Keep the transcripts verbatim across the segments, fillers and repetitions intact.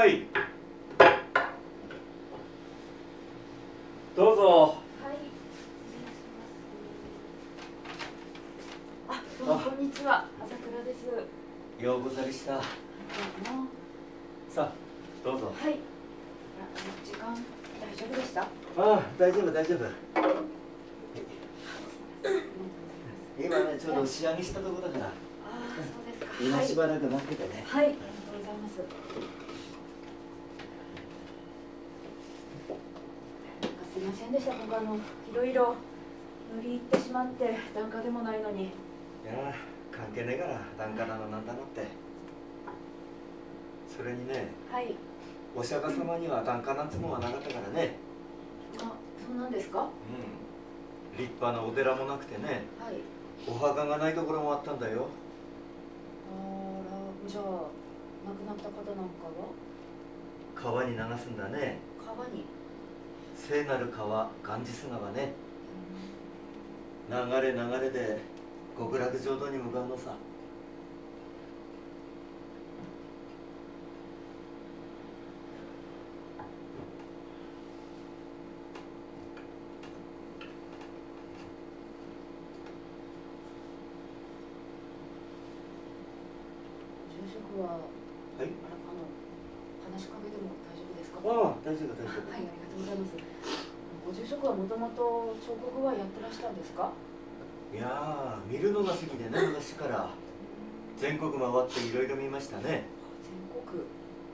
はい。どうぞ。 はい。あ、どうもこんにちは。朝倉です。 ようござりした。 どうも。 さあ、どうぞ。 はい。あ、時間大丈夫でした？ああ、大丈夫大丈夫。今ね、ちょうど仕上げしたとこだから。 ああ、そうですか。 今しばらく待っててね。 はい。ありがとうございます。すみませんでした。僕あのいろいろ無理言ってしまって檀家でもないのに。 いや、関係ねえから檀家だのなんだのって。それにね。 はい。 お釈迦様には檀家なんつもんはなかったからね。 あ、そうなんですか？ うん。立派なお寺もなくてね。 はい。 お墓がないところもあったんだよ。 あら、じゃあ亡くなった方なんかは？ 川に流すんだね。 川に？ 聖なる川、ガンジス川ね。流れ流れで極楽浄土に向かうのさ。 住職は、はい、あの話しかけても大丈夫ですか？ ああ、大丈夫大丈夫。 はい、ありがとうございます。ご住職はもともと彫刻はやってらしたんですか？ いやー、見るのが好きでね、昔から全国回っていろいろ見ましたね。 全国。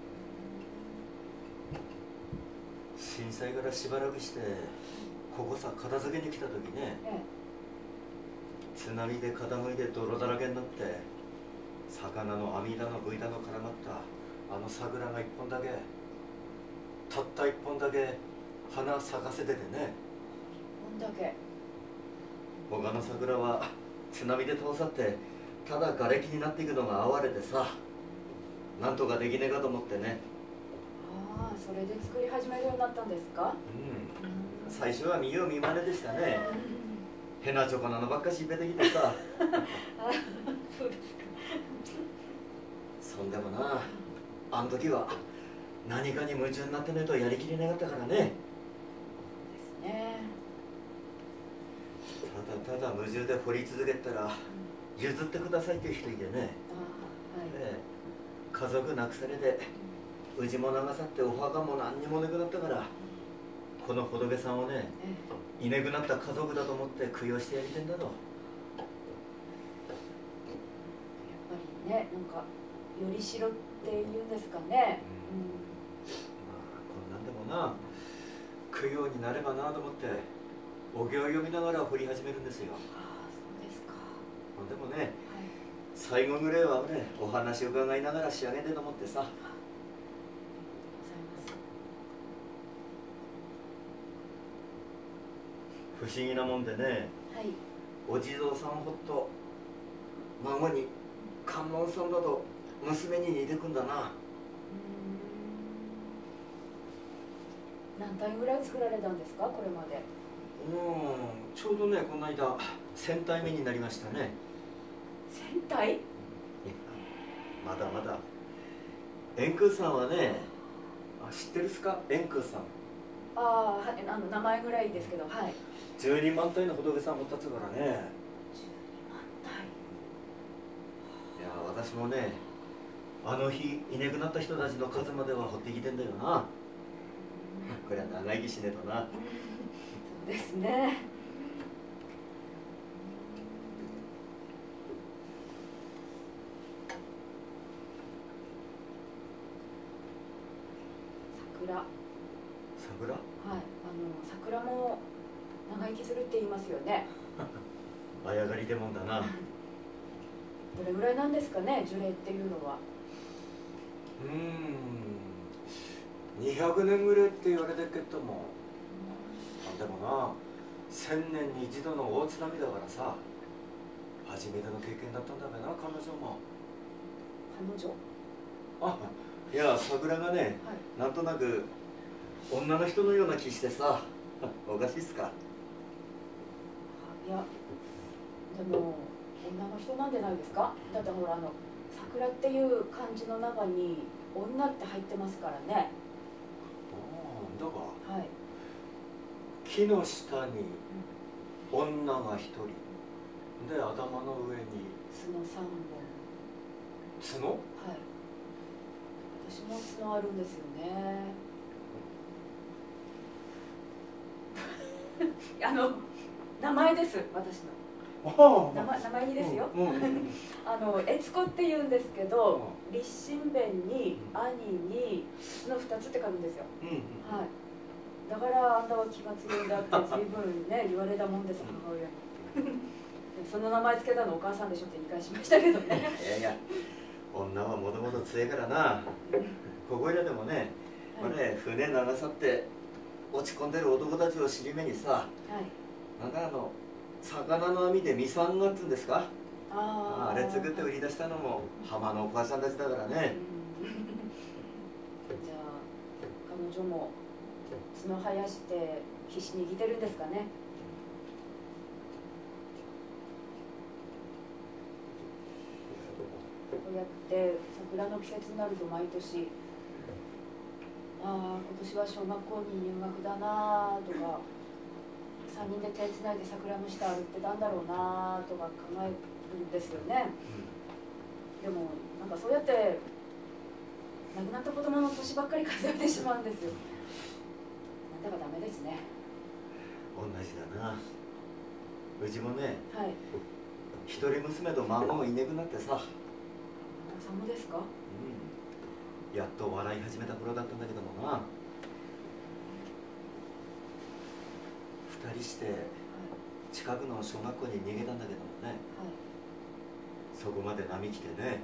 震災からしばらくしてここさ片付けに来た時ね、ええ、津波で傾いて泥だらけになって魚の網だのブイだの絡まったあの桜が一本だけ、たった一本だけ花咲かせててね。 一本だけ。 他の桜は津波で倒さってただ瓦礫になっていくのが哀れでさ、なんとかできねえかと思ってね。 ああ、それで作り始めるようになったんですか？ うん、最初は見よう見まねでしたね。へなちょこなのばっかしべてきてさ。 あ、そうですか。 そんでもな、あの時は何かに夢中になってねえとやりきれなかったからね。 ですね。 ただただ夢中で掘り続けたら譲ってくださいっていう人いてね。あ、はい、で家族なくされてうちも流さってお墓も何にもなくなったから、この仏さんをね、いなくなった家族だと思って供養してやりてんだと。やっぱりね、なんかよりしろっていうんですかね。うん、 まあこんなんでもな、供養になればなと思ってお経を読みながら掘り始めるんですよ。 ああ、そうですか。 でもね、はい、最後ぐらいはね、お話を伺いながら仕上げてと思ってさ。不思議なもんでね、はい、お地蔵さんほっと孫に観音さんだと娘に似てくんだな。 何体ぐらい作られたんですか、これまで？ うん、ちょうどね、この間千体目になりましたね。 千体？ まだまだ。円空さんはね、あ、知ってるっすか、円空さん。 ああ、はい、あの名前ぐらいですけど、はい。 じゅうにまん体の仏さん持ったっつうからね。 じゅうにまん体。 いや、私もね、あの日いなくなった人たちの数までは掘ってきてんだよな。これは長生きしねえとな。 そうですね。桜。 桜？はい、 あの桜も長生きするって言いますよね。 あやがりでもんだな。 どれぐらいなんですかね、樹齢っていうのは。 うーん、にひゃくねんぐらいって言われてるけども、うん、でもな、千年に一度の大津波だからさ、初めての経験だったんだべな、彼女も。 彼女？ あ、いや、桜がね、はい、なんとなく女の人のような気してさ。おかしいっすか？ いや、でも女の人なんじゃないですか。だってほら、あの桜っていう漢字の中に女って入ってますからね。 ああ、だが、 はい、 木の下に女が一人で、頭の上に角三本。 角？ はい、私も角あるんですよね。あの名前です、私の。名前、名前にですよ。あの悦子って言うんですけど、立身弁に兄に角二つって書くんですよ。はい。だからあんたは気が強いんだって随分ね言われたもんです、母親に。その名前つけたのお母さんでしょって言い返しましたけどね。 いやいや、女はもともと強いからな。ここいらでもね、これ船流さって落ち込んでる男たちを尻目にさ、はい、なんかあの魚の網でミサンがっつんですか、あ, あれ作って売り出したのも浜のお母さんたちだからね。 じゃあ彼女も角生やして必死に生きてるんですかね。こうやって桜の季節になると毎年、ああ今年は小学校に入学だなとか、さんにんで手つないで桜の下歩ってたんだろうなとか考えるんですよね。でもなんかそうやって亡くなった子供の年ばっかり数えてしまうんですよ。なんだかダメですね。 同じだな。うちもね、 はい、 一人娘と孫がいなくなってさ。 おさむですか？ うん、やっと笑い始めた頃だったんだけどもな。二人して近くの小学校に逃げたんだけどもね、はい、そこまで波来てね、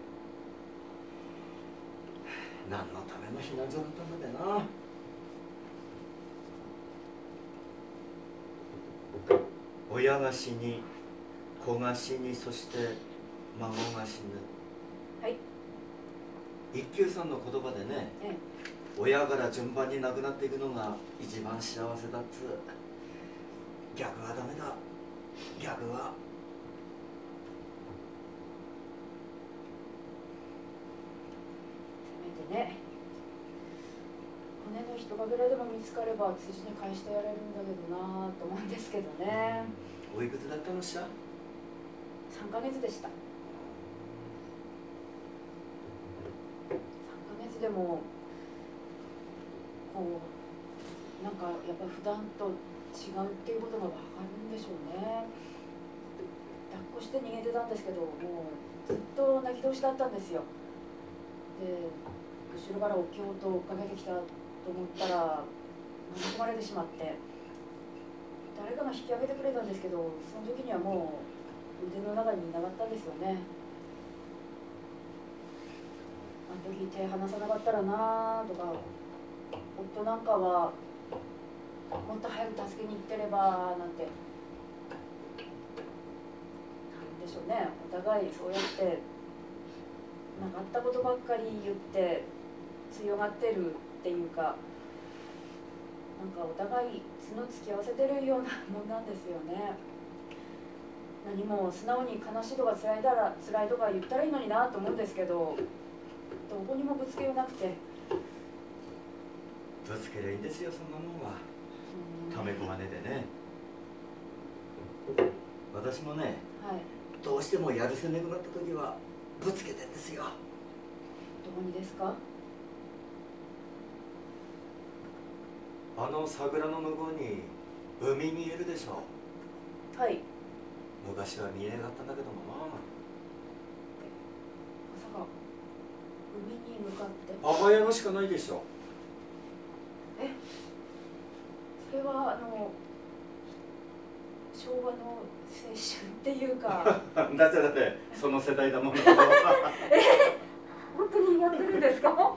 何のための避難所だったんだべな。親が死に、子が死に、そして孫が死ぬ。はい。一休さんの言葉でね、ええ、親から順番に亡くなっていくのが一番幸せだっつう。逆はダメだ。逆は。 せめてね、骨の一かけらでも見つかれば辻に返してやれるんだけどなと思うんですけどね。 おいくつだったのしら？ さんかげつでした。さんかげつでもこうなんかやっぱり普段と違うっていうことが分かるんでしょうね。抱っこして逃げてたんですけど、もうずっと泣き通しだったんですよ。で後ろからお経と追っかけてきたと思ったら飲み込まれてしまって、誰かが引き上げてくれたんですけど、その時にはもう腕の中にいなかったんですよね。あの時手離さなかったらなとか、夫なんかはもっと早く助けに行ってればなんて、なんでしょうね、お互いそうやってなかったことばっかり言って強がってるっていうか、なんかお互い角突き合わせてるようなもんなんですよね。何も素直に悲しいとか辛いだら辛いとか言ったらいいのになと思うんですけど、どこにもぶつけようなくて。 ぶつけりゃいいんですよ、そんなもんは。ためこまねでね。私もね、はい、どうしてもやるせなくなった時はぶつけてんですよ。 どこにですか？ あの桜の向こうに海見えるでしょ。はい。昔は見えなかったんだけどもな。 まさか海に向かって？ 母親のしかないでしょ。 え、それはあの昭和の青春っていうかだってだってその世代だもん。え、 本当にやってるんですか？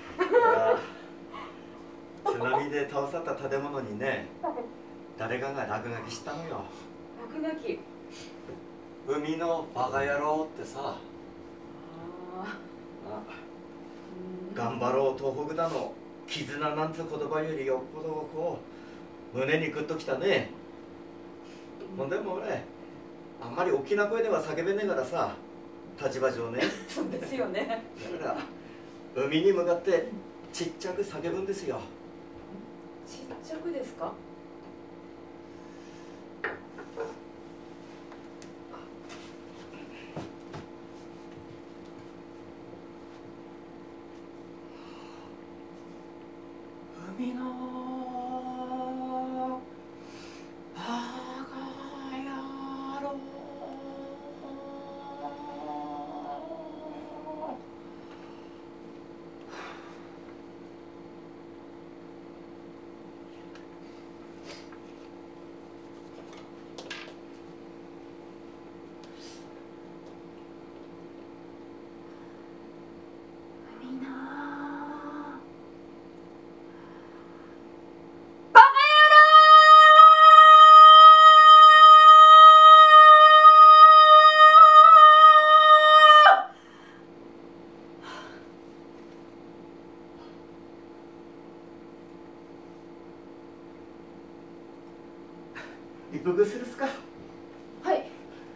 津波で倒された建物にね、誰かが落書きしたのよ。 落書き？ 海のバカ野郎ってさ。ああ、頑張ろう東北だの絆なんて言葉よりよっぽどこう胸にグッときたね。ほんでも俺あんまり大きな声では叫べねえからさ、 立場上ね。 そうですよね。 だから海に向かってちっちゃく叫ぶんですよ。 ちっちゃくですか？ 海のバカ野郎。 海の一服するっすか？ はい。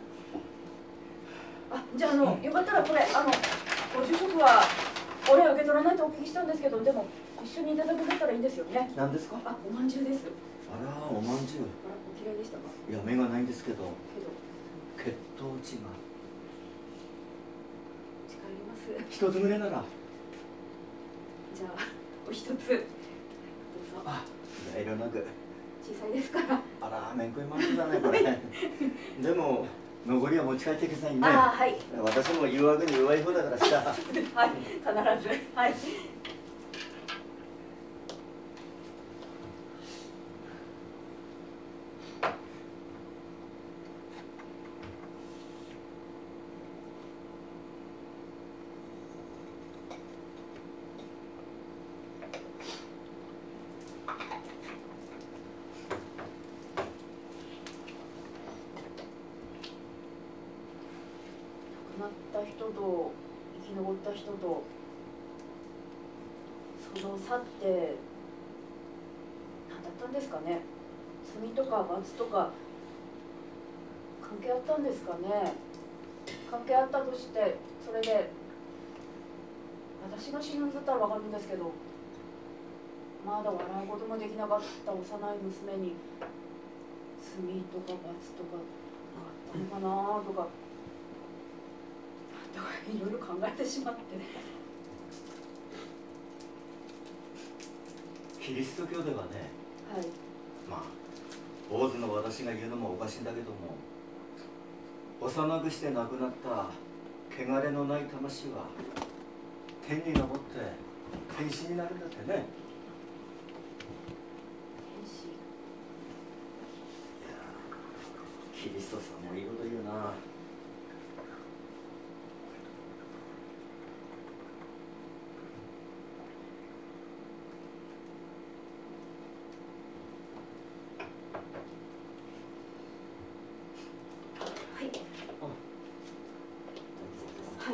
あ、じゃあ、あの、よかったらこれ、あの、ご住職はお礼を受け取らないとお聞きしたんですけど、でも一緒にいただけたらいいんですよね。 何ですか？ あ、おまんじゅうです。 あら、おまんじゅう。 あら、お嫌いでしたか？ いや、目がないんですけど。 けど、 血糖値が。 誓います。 一つぐらいなら。 じゃあ、お一つ。どうぞ。 あ、遠慮なく。 小さいですから。 あら、めんこいまんじゅうだね、これ。でも、残りは持ち帰ってくださいね。 あ、はい。 私も誘惑に弱い方だからさ。 はい、必ず。はい。亡くなった人と生き残った人とその差って何だったんですかね。罪とか罰とか関係あったんですかね。関係あったとしてそれで私が死ぬんだったら分かるんですけど、まだ笑うこともできなかった幼い娘に罪とか罰とかあったのかなとか。いろいろ考えてしまって。 キリスト教ではね、 はい、 まあ坊主の私が言うのもおかしいんだけども、幼くして亡くなった汚れのない魂は天に昇って天使になるんだってね。 天使。いや、キリストさんもいいこと言うな。 はい。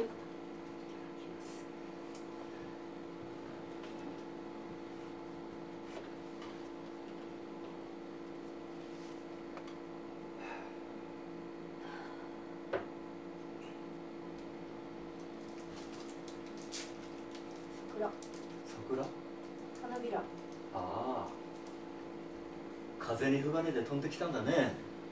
桜。 桜？ 花びら。 ああ。風に吹かれて飛んできたんだね。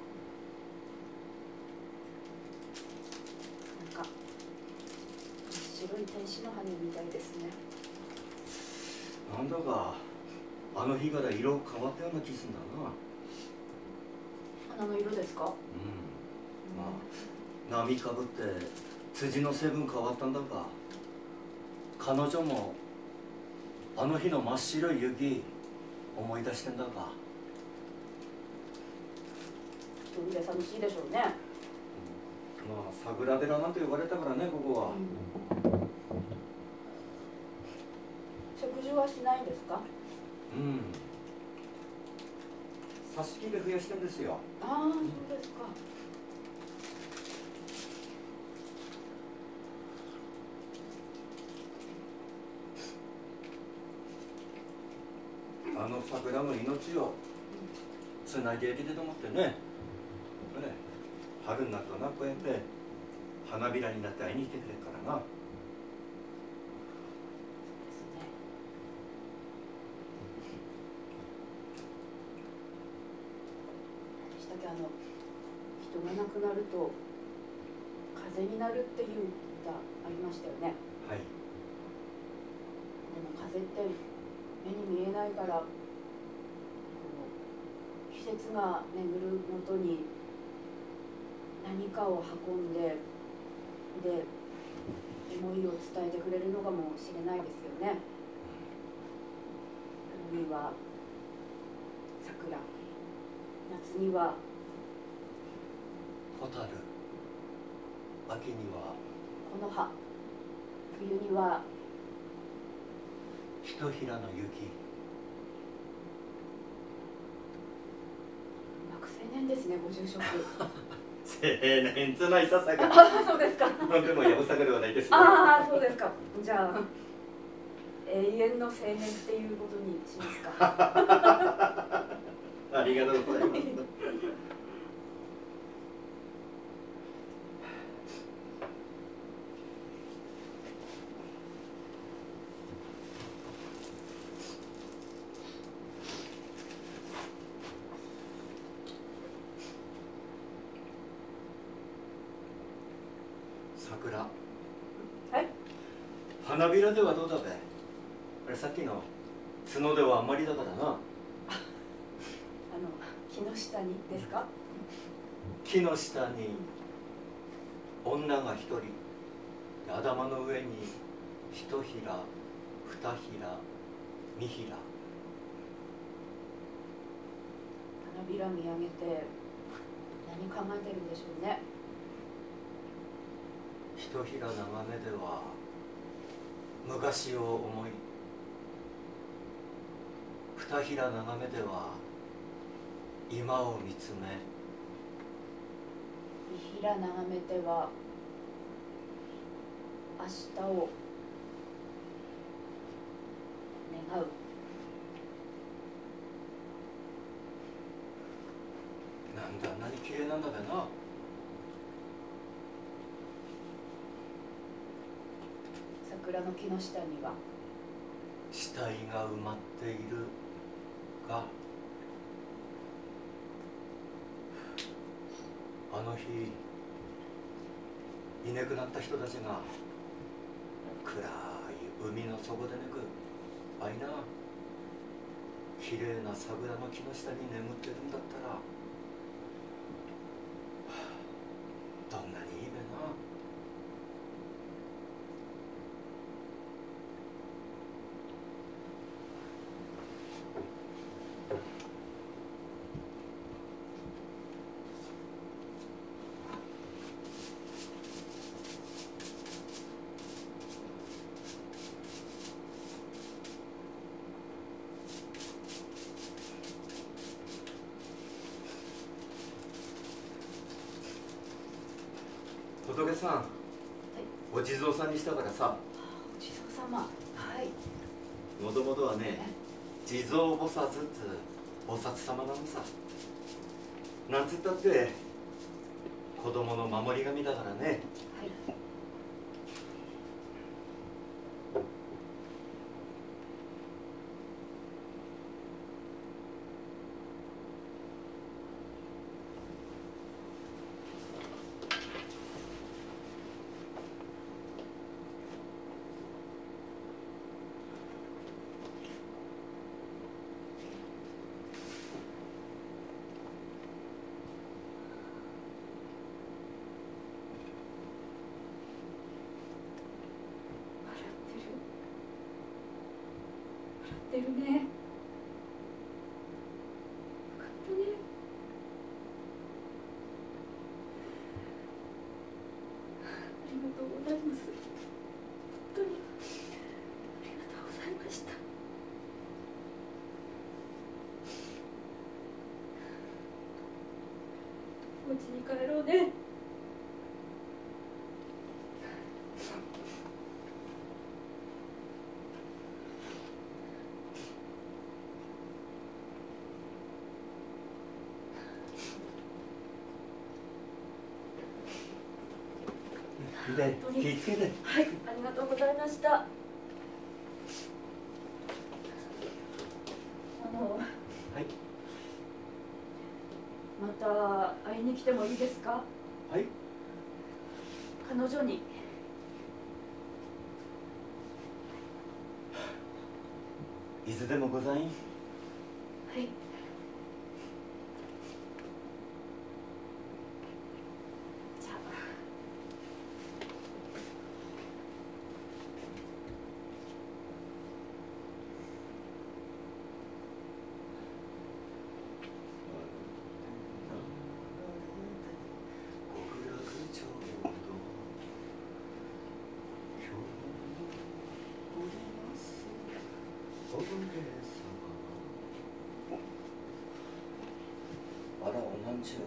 なんか白い天使の羽みたいですね。 なんだかあの日から色変わったような気すんだな。 花の色ですか？うん。 まあ波かぶって辻の成分変わったんだが、彼女もあの日の真っ白い雪思い出してんだが。 一人で寂しいでしょうね。 まあ桜寺なんて呼ばれたからね、ここは。 うん、食事はしないんですか？ うん。挿し木で増やしてんですよ。 ああ、そうですか。 あの桜の命をつないでいけてと思ってね。ね、春になったな、こうやって花びらになって会いに来てくれるからな。 あの人が亡くなると風になるっていう歌ありましたよね。 はい。 でも風って目に見えないから、こう季節が巡るごとに何かを運んで、で思いを伝えてくれるのかもしれないですよね。春には桜、夏にはホタル、秋には木の葉、冬にはひとひらの雪。 学生年ですね、ご住職。 青年つないささが。 あ、そうですか。 でもやぶさかではないですよ。 ああ、そうですか。じゃあ永遠の青年っていうことにしますか。 ありがとうございます。桜。 はい。 花びらではどうだべ。あれさっきの角ではあんまりだからな。 あの木の下にですか。 木の下に女が一人、頭の上に一ひら、二ひら、二ひら。 花びら見上げて何考えてるんでしょうね。 ひとひら眺めでは昔を思い、二ひら眺めでは今を見つめ、 二ひら眺めては明日を願う。 なんであんなに綺麗なんだべな。 桜の木の下には死体が埋まっているが、あの日いなくなった人たちが暗い海の底で寝くあいな綺麗な桜の木の下に眠ってるんだったら、どんなにいいべな。仏さん、はい、お地蔵さんにしたからさ。 お地蔵様。はい。 もともとはね、地蔵菩薩って菩薩様なのさ。なんつったって子供の守り神だからね。はい。 てるね。よかったね。ありがとうございます。本当にありがとうございました。お家に帰ろうね。 うで気ぃつけて。 はい、ありがとうございました。あの、 はい。 また会いに来てもいいですか？ はい。 彼女に。 いつでもございん。はい。 じゃあ。 あら、おまんじゅう。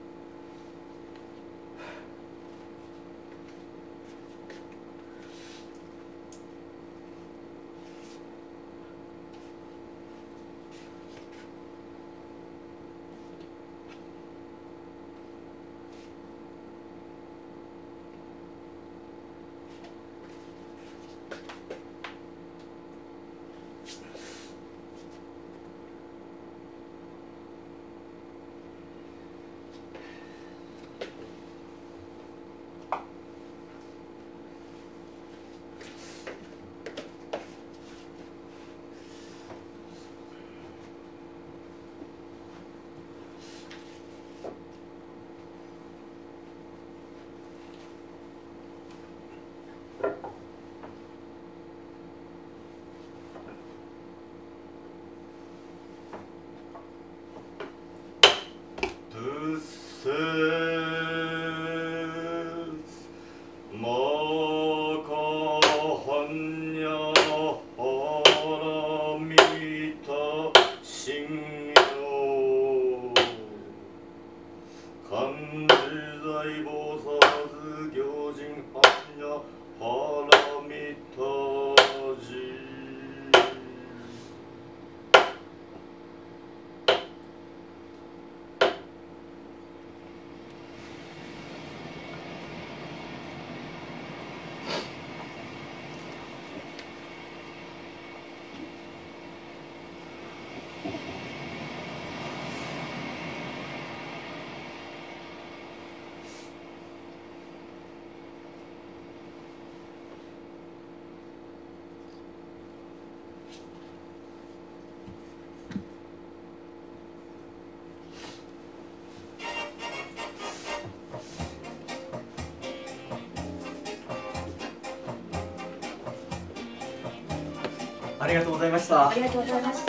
ありがとうございました。 ありがとうございました。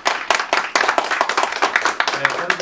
えー